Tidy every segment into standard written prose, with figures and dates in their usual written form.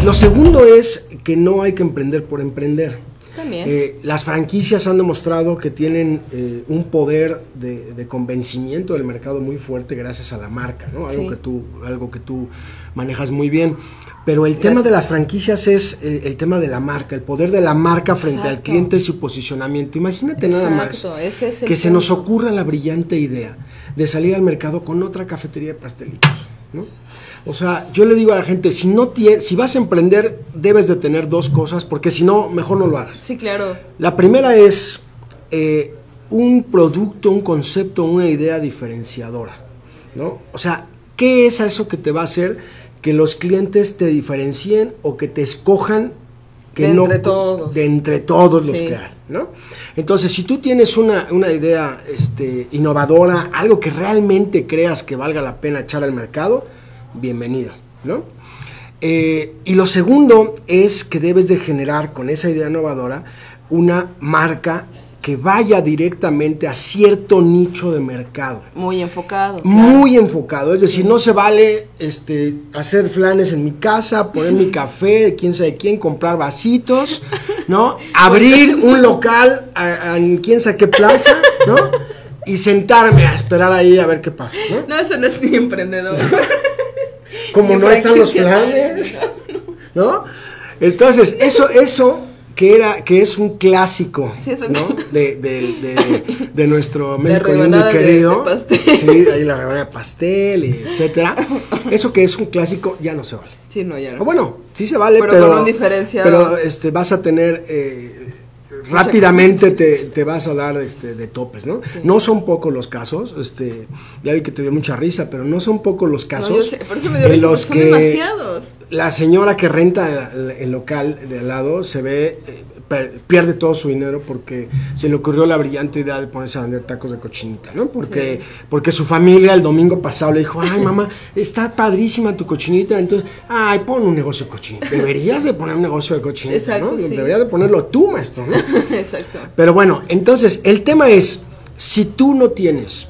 Lo segundo es que no hay que emprender por emprender. También. Las franquicias han demostrado que tienen un poder de convencimiento del mercado muy fuerte gracias a la marca, ¿no? Algo que tú manejas muy bien. Pero el tema de las franquicias es el tema de la marca, el poder de la marca frente al cliente y su posicionamiento. Imagínate nada más que se nos ocurra la brillante idea de salir al mercado con otra cafetería de pastelitos, ¿no? O sea, yo le digo a la gente, si vas a emprender, debes de tener dos cosas, porque si no, mejor no lo hagas. Sí, claro. La primera es un producto, un concepto, una idea diferenciadora, ¿no? O sea, ¿qué es eso que te va a hacer que los clientes te diferencien o que te escojan de entre todos los que hay, ¿no? Entonces, si tú tienes una idea innovadora, algo que realmente creas que valga la pena echar al mercado, bienvenido, ¿no? Y lo segundo es que debes de generar con esa idea innovadora una marca que vaya directamente a cierto nicho de mercado. Muy enfocado. Muy enfocado, es decir, no se vale hacer flanes en mi casa, poner mi café de quién sabe quién, comprar vasitos, ¿no? Abrir un local en quién sabe qué plaza, ¿no? Y sentarme a esperar ahí a ver qué pasa, ¿no? No, eso no es ni emprendedor. Como no están los planes, ¿no? Entonces, eso que es un clásico, sí, ¿no? de nuestro México lindo y querido. Sí, ahí la rebanada de pastel, etcétera. Eso que es un clásico ya no se vale. Sí, no, ya no. O bueno, sí se vale, pero con un diferenciador. Pero vas a tener rápidamente te vas a dar de topes, ¿no? Sí. No son pocos los casos, ya vi que te dio mucha risa, pero no son pocos los casos. No, yo sé, por eso me dio risa, los que son demasiados. La señora que renta el local de al lado se ve, pierde todo su dinero porque se le ocurrió la brillante idea de ponerse a vender tacos de cochinita, ¿no? Porque su familia el domingo pasado le dijo, ay mamá, está padrísima tu cochinita, entonces, ay, pon un negocio de cochinita. Deberías de poner un negocio de cochinita, exacto, ¿no? Sí. Deberías de ponerlo tú, maestro, ¿no? Exacto. Pero bueno, entonces, el tema es, si tú no tienes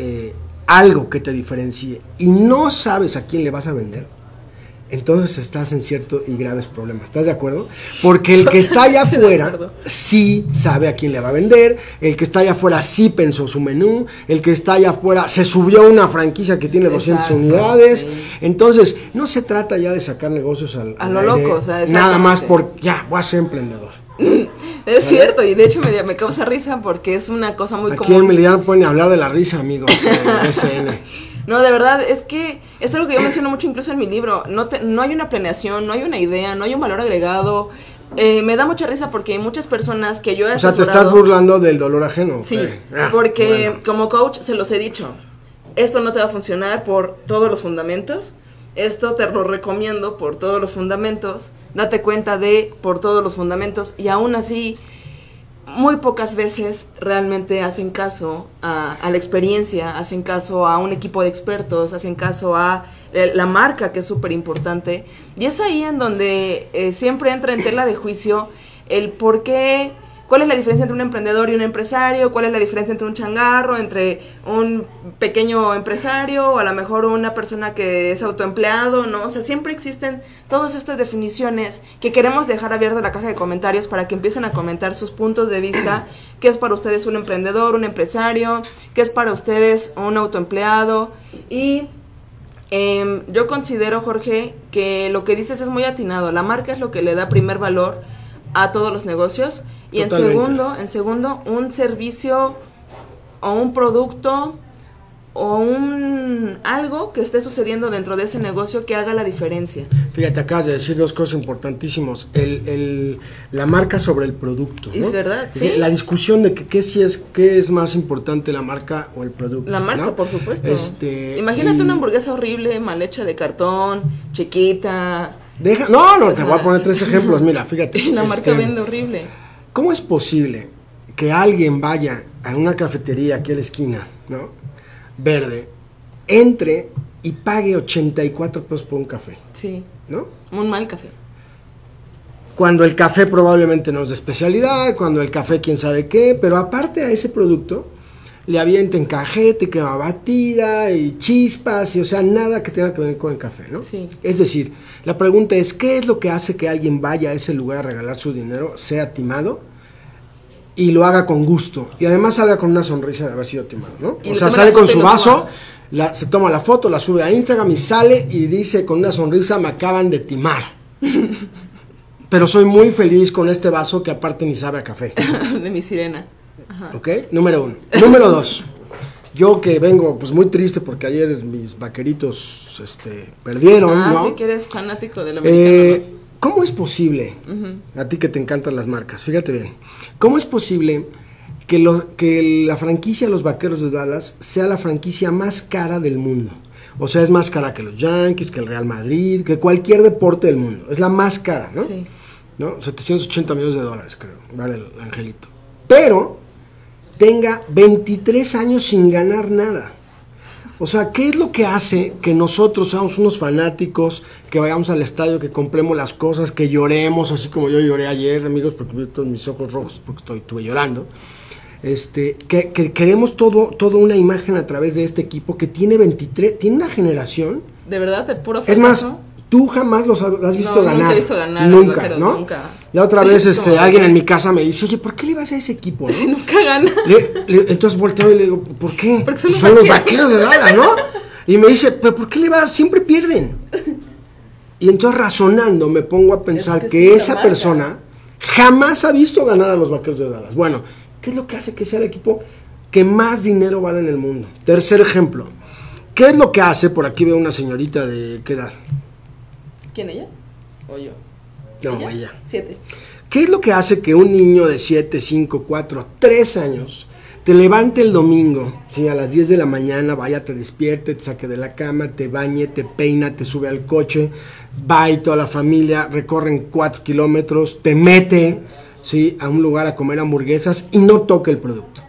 algo que te diferencie y no sabes a quién le vas a vender, entonces estás en cierto y graves problemas. ¿Estás de acuerdo? Porque el que está allá afuera sí sabe a quién le va a vender, el que está allá afuera sí pensó su menú, el que está allá afuera se subió a una franquicia que tiene 200 unidades. Sí. Entonces, no se trata ya de sacar negocios a lo loco, o sea, nada más por, ya, voy a ser emprendedor. Es cierto, y de hecho me causa risa porque es una cosa muy común. Aquí en Emiliano pueden hablar de la risa, amigos, de SN. No, de verdad, es que es algo que yo menciono mucho incluso en mi libro. No hay una planeación, no hay una idea, no hay un valor agregado. Me da mucha risa porque hay muchas personas que yo he asesorado. O sea, te estás burlando del dolor ajeno. Sí, porque bueno, como coach se los he dicho. Esto no te va a funcionar por todos los fundamentos. Esto te lo recomiendo por todos los fundamentos. Date cuenta por todos los fundamentos. Y aún así, muy pocas veces realmente hacen caso a la experiencia, hacen caso a un equipo de expertos, hacen caso a la marca, que es súper importante. Y es ahí en donde siempre entra en tela de juicio el por qué, cuál es la diferencia entre un emprendedor y un empresario, cuál es la diferencia entre un changarro, entre un pequeño empresario o a lo mejor una persona que es autoempleado, ¿no? O sea, siempre existen todas estas definiciones que queremos dejar abierta la caja de comentarios para que empiecen a comentar sus puntos de vista, qué es para ustedes un emprendedor, un empresario, qué es para ustedes un autoempleado. Y yo considero, Jorge, que lo que dices es muy atinado. La marca es lo que le da primer valor a todos los negocios. Y en segundo, un servicio o un producto o algo que esté sucediendo dentro de ese negocio que haga la diferencia. Fíjate, acabas de decir dos cosas importantísimas. La marca sobre el producto, ¿no? Es verdad, sí. La discusión de qué es más importante, la marca o el producto. La marca, ¿no? Por supuesto. Imagínate una hamburguesa horrible, mal hecha de cartón, chiquita. Te voy a poner 3 ejemplos. Mira, fíjate. La marca vende horrible. ¿Cómo es posible que alguien vaya a una cafetería aquí a la esquina, ¿no? Verde, entre y pague 84 pesos por un café? Sí. ¿No? Un mal café. Cuando el café probablemente no es de especialidad, cuando el café quién sabe qué, pero aparte a ese producto le avienten cajeta y crema batida y chispas, y o sea, nada que tenga que ver con el café, ¿no? Sí. Es decir, la pregunta es, ¿qué es lo que hace que alguien vaya a ese lugar a regalar su dinero, sea timado, y lo haga con gusto? Y además salga con una sonrisa de haber sido timado, ¿no? O sea, sale con su vaso, se toma la foto, la sube a Instagram y sale y dice con una sonrisa, me acaban de timar. Pero soy muy feliz con este vaso que aparte ni sabe a café. De mi sirena. Ajá. ¿Ok? Número 1. Número 2. Yo que vengo pues muy triste porque ayer mis vaqueritos perdieron, ¿no? Sí, que eres fanático del americano, ¿no? ¿Cómo es posible, a ti que te encantan las marcas, fíjate bien, cómo es posible que la franquicia de los Vaqueros de Dallas sea la franquicia más cara del mundo? O sea, es más cara que los Yankees, que el Real Madrid, que cualquier deporte del mundo. Es la más cara, ¿no? Sí. ¿No? 780 millones de dólares, creo, vale el angelito. Pero tenga 23 años sin ganar nada. O sea, ¿qué es lo que hace que nosotros seamos unos fanáticos, que vayamos al estadio, que compremos las cosas, que lloremos, así como yo lloré ayer, amigos, porque vi todos mis ojos rojos, porque estuve llorando? Que queremos toda una imagen a través de este equipo que tiene 23, tiene una generación. ¿De verdad? ¿De puro fracaso? Es más, tú jamás los has visto ganar. Nunca he visto ganar. Nunca, ¿no? Nunca. La otra vez alguien en mi casa me dice, oye, ¿por qué le vas a ese equipo? ¿No? Si nunca gana. Entonces volteo y le digo, ¿por qué? Porque son los Vaqueros de Dallas, ¿no? Y me dice, ¿pero por qué le vas? Siempre pierden. Y entonces razonando me pongo a pensar que esa persona jamás ha visto ganar a los Vaqueros de Dallas. Bueno, ¿qué es lo que hace que sea el equipo que más dinero vale en el mundo? Tercer ejemplo. ¿Qué es lo que hace? Por aquí veo una señorita de ¿qué edad? ¿Quién, ella? ¿O yo? No, ella. 7. ¿Qué es lo que hace que un niño de 7, 5, 4, 3 años te levante el domingo, ¿sí? A las 10 de la mañana, vaya, te despierte, te saque de la cama, te bañe, te peina, te sube al coche, va y toda la familia, recorren 4 kilómetros, te mete, ¿sí? A un lugar a comer hamburguesas y no toque el producto?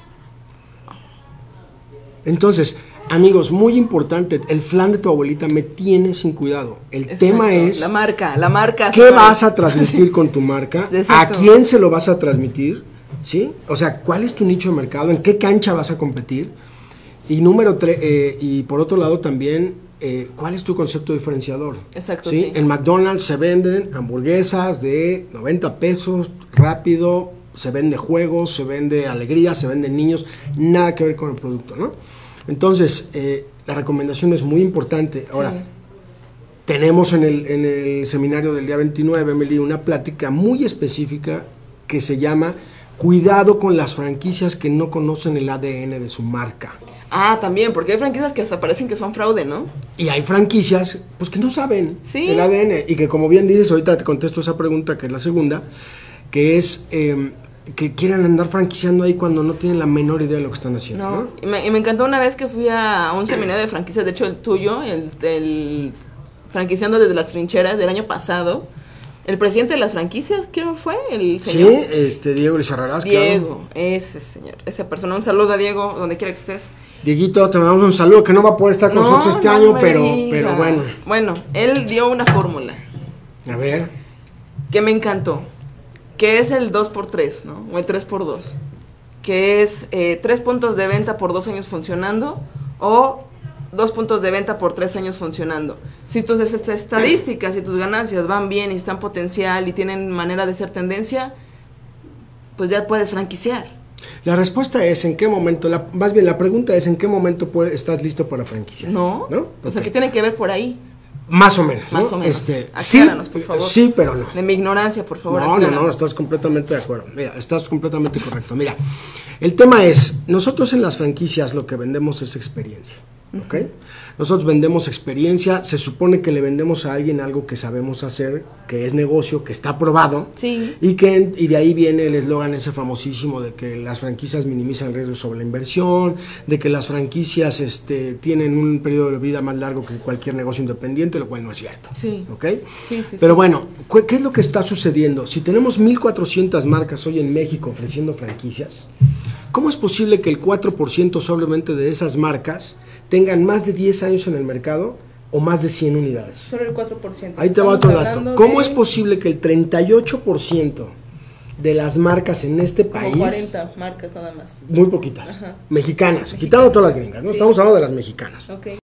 Entonces, amigos, muy importante, el flan de tu abuelita me tiene sin cuidado. El Exacto. tema es... La marca. ¿Qué vas a transmitir con tu marca? Exacto. ¿A quién se lo vas a transmitir? ¿Sí? O sea, ¿cuál es tu nicho de mercado? ¿En qué cancha vas a competir? Y número 3, y por otro lado también, ¿cuál es tu concepto diferenciador? Exacto, ¿Sí? sí. En McDonald's se venden hamburguesas de 90 pesos, rápido, se vende juegos, se vende alegría, se venden niños, nada que ver con el producto, ¿no? Entonces, la recomendación es muy importante. Ahora, Sí. tenemos en el seminario del día 29, Emily, una plática muy específica que se llama Cuidado con las franquicias que no conocen el ADN de su marca. Ah, también, porque hay franquicias que hasta parecen que son fraude, ¿no? Y hay franquicias pues que no saben Sí. el ADN y que, como bien dices, ahorita te contesto esa pregunta que es la segunda, que es que quieren andar franquiciando ahí cuando no tienen la menor idea de lo que están haciendo, ¿no? No. Y me encantó una vez que fui a un seminario de franquicias, de hecho el tuyo, el franquiciando desde las trincheras del año pasado. El presidente de las franquicias, ¿quién fue? El señor. Sí, Diego Lizarrarás, Diego, claro. ese señor, esa persona. Un saludo a Diego, donde quiera que estés. Dieguito, te mandamos un saludo, que no va a poder estar con nosotros este año, me pero digas. bueno. Bueno, él dio una fórmula A ver. que me encantó, que es el 2x3, ¿no? O el 3x2, que es 3 puntos de venta por 2 años funcionando o 2 puntos de venta por 3 años funcionando. Si tus estadísticas y tus ganancias van bien y están potencial y tienen manera de ser tendencia, pues ya puedes franquiciar. La respuesta es en qué momento, más bien la pregunta es en qué momento estás listo para franquiciar. ¿No? ¿No? O sea, Ok. ¿qué tiene que ver por ahí? Más o menos. Más ¿no? o menos. Sí, Acláranos, por favor. sí, pero no. De mi ignorancia, por favor. No, acláranos. estás completamente de acuerdo. Mira, estás completamente correcto. Mira, el tema es, nosotros en las franquicias lo que vendemos es experiencia, ¿ok? Nosotros vendemos experiencia, se supone que le vendemos a alguien algo que sabemos hacer, que es negocio, que está probado. Sí. Y de ahí viene el eslogan ese famosísimo de que las franquicias minimizan el riesgo sobre la inversión, de que las franquicias tienen un periodo de vida más largo que cualquier negocio independiente, lo cual no es cierto. Sí. ¿Ok? Sí, sí, Pero sí. bueno, ¿qué es lo que está sucediendo? Si tenemos 1,400 marcas hoy en México ofreciendo franquicias, ¿cómo es posible que el 4% solamente de esas marcas tengan más de 10 años en el mercado o más de 100 unidades? Solo el 4%. Ahí te va otro Estamos dato. hablando ¿Cómo de- es posible que el 38% de las marcas en este Como país. 40 marcas nada más. Muy poquitas. Ajá. Mexicanas, quitando todas las gringas, ¿no? Sí. Estamos hablando de las mexicanas. Ok.